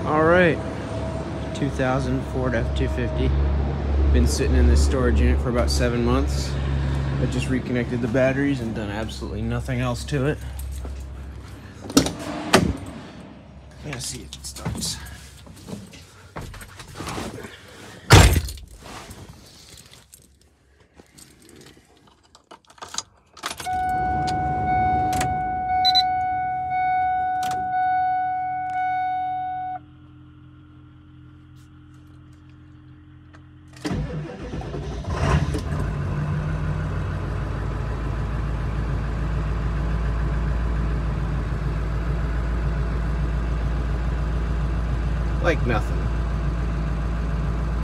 All right, 2000 Ford F-250. Been sitting in this storage unit for about 7 months. I just reconnected the batteries and done absolutely nothing else to it. Let's see if it starts. Like nothing.